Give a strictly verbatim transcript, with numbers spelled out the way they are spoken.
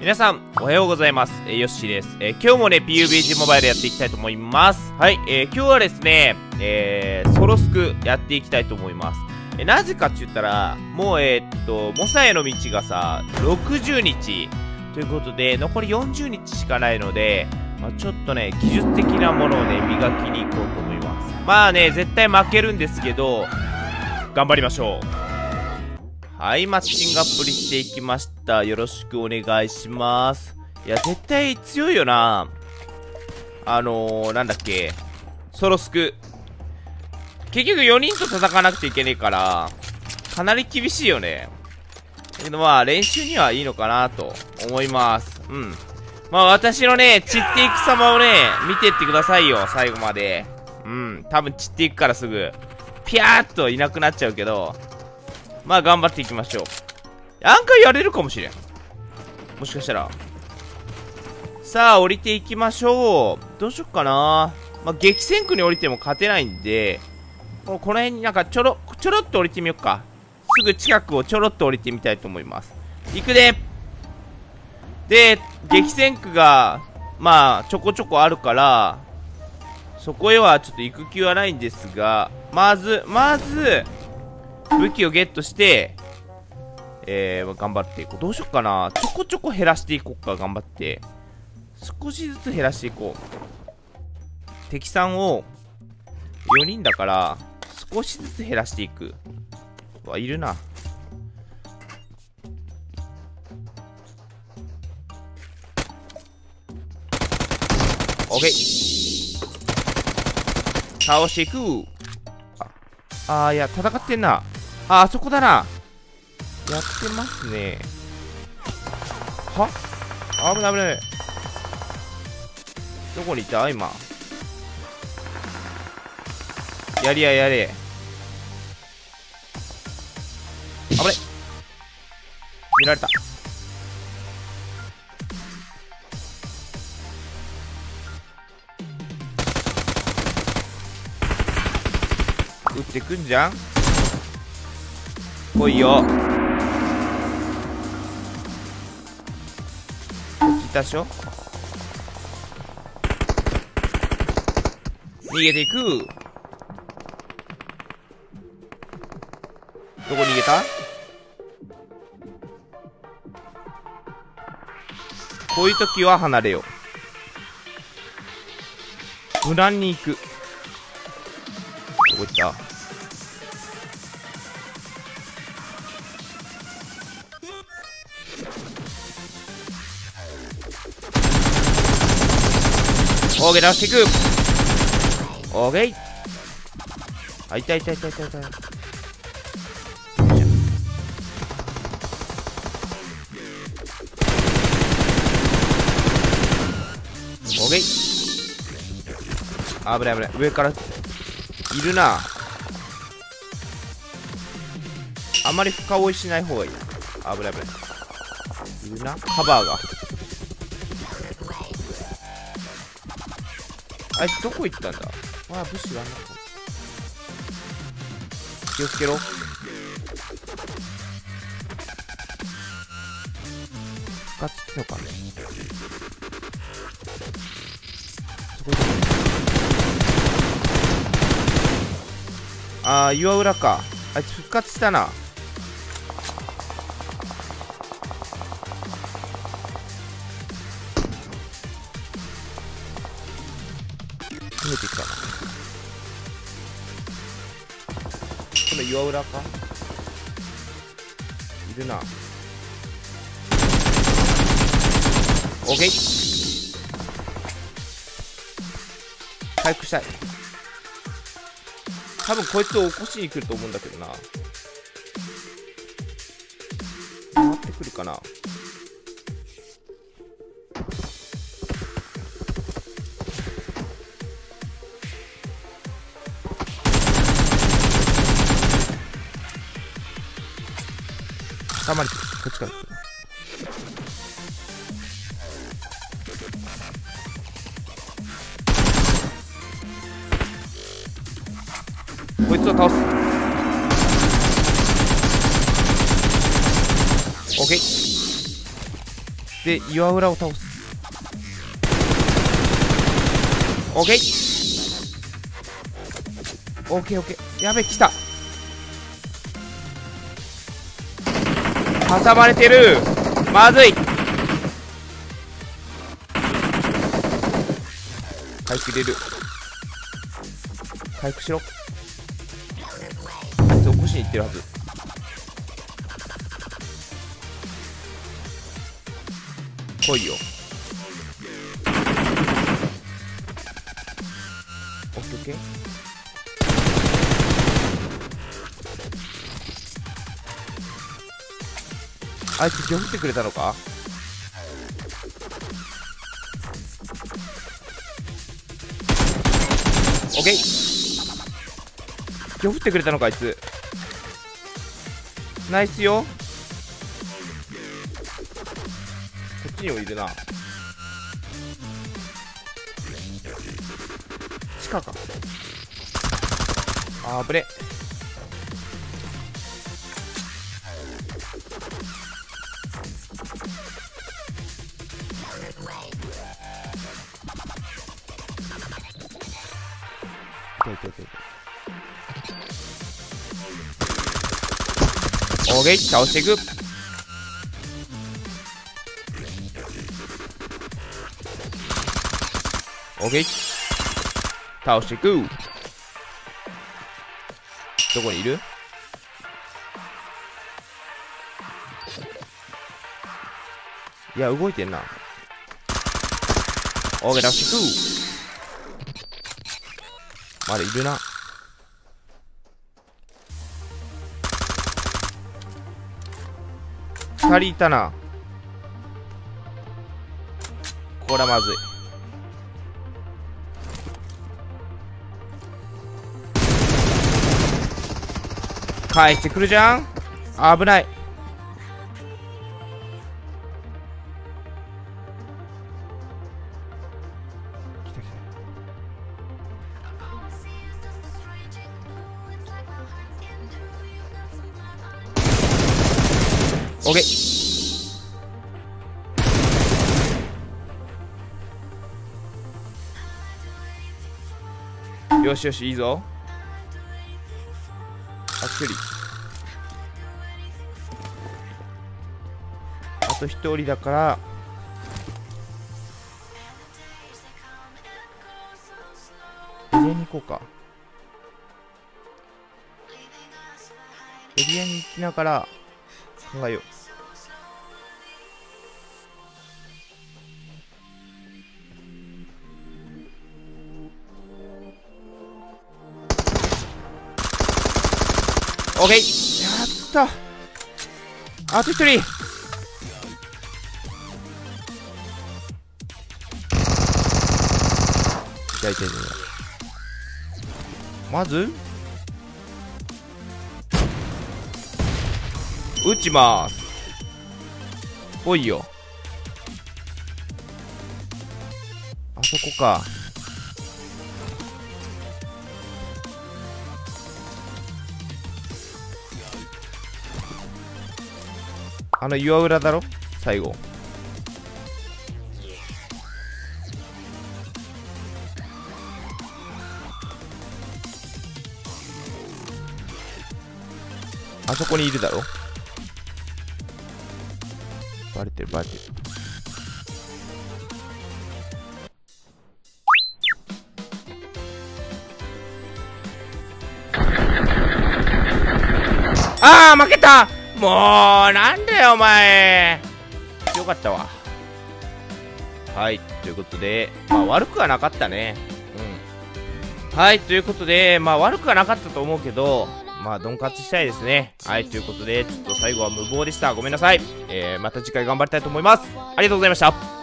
皆さん、おはようございます。えー、ヨッシーです。えー、今日もね、ピーユービージー モバイルやっていきたいと思います。はい、えー、今日はですね、えー、ソロスクやっていきたいと思います。えー、なぜかって言ったら、もう、えー、っと、モサへの道がさ、ろくじゅうにちということで、残りよんじゅうにちしかないので、まあ、ちょっとね、技術的なものをね、磨きに行こうと思います。まあね、絶対負けるんですけど、頑張りましょう。はい、マッチングアプリしていきました。よろしくお願いします。いや、絶対強いよな。あのー、なんだっけ。ソロスク。結局よにんと戦わなくちゃいけねえから、かなり厳しいよね。だけどまあ、練習にはいいのかなと思います。うん。まあ、私のね、散っていく様をね、見てってくださいよ、最後まで。うん。多分散っていくからすぐ、ピャーっといなくなっちゃうけど、まあ頑張っていきましょう。案外やれるかもしれん。もしかしたら。さあ、降りていきましょう。どうしよっかな。まあ、激戦区に降りても勝てないんで、この辺になんかちょろ、ちょろっと降りてみよっか。すぐ近くをちょろっと降りてみたいと思います。行くで。で、激戦区が、まあ、ちょこちょこあるから、そこへはちょっと行く気はないんですが、まず、まず、武器をゲットして、えー、頑張っていこう。どうしよっかな。ちょこちょこ減らしていこうか。頑張って。少しずつ減らしていこう。敵さんを、よにんだから、少しずつ減らしていく。うわ、いるな。オッケー。倒していく。あ、あー、いや、戦ってんな。あ、あそこだな。やってますね。は？危ない危ない。どこにいた今。やりややれ。危ない。見られた。撃ってくんじゃん。来いよ。来たでしょ。逃げていく。どこ逃げた？こういう時は離れよう。無難に行く。どこ行った？オーケー、出していく。オーケー。あ、いたいたいたいたいた。オーケー。危ない危ない。上からいるな。あんまり深追いしない方がいい。危ない危ない。いるな。カバーが。あいつどこ行ったんだ。ああ、武士があんな。気をつけろ。復活ってのかね。そこ行った。ああ、岩裏か。あいつ復活したな。攻めていくかな。この岩裏か。いるな。オッケー。回復したい。多分こいつを起こしに来ると思うんだけどな。回ってくるかな。たまりこっちから来る。こいつを倒す。オッケー。 で岩浦を倒す。オッケーオッケーオッケー。やべ、来た。挟まれてる。まずい。回復入れる。回復しろ。あいつ起こしに行ってるはず。来いよ。オッケーオッケー。あいつ今日降ってくれたのか。オッケー。今日降ってくれたのかあいつ。ナイスよ。こっちにもいるな。地下か。あぶね。オーケー、倒していく。オーケー、倒していく。どこにいる？いや、動いてんな。オーケー、倒していく。まだいるな。二人いたな。これはまずい。返してくるじゃん。危ない。オッケー。よしよし、いいぞ。あっちより。あと一人だから。エリアに行こうか。エリアに行きながら考えよう。オッケー。やった。あと一人。痛い痛い痛い。まず撃ちます。来いよ。あそこか。あの岩裏だろ最後。あそこにいるだろ。バレてるバレてる。ああ負けた。もうなんだよお前。よかったわ。はいということでまあ悪くはなかったね。うんはいということでまあ悪くはなかったと思うけどまあドンカツしたいですね。はいということでちょっと最後は無謀でした。ごめんなさい。えー、また次回頑張りたいと思います。ありがとうございました。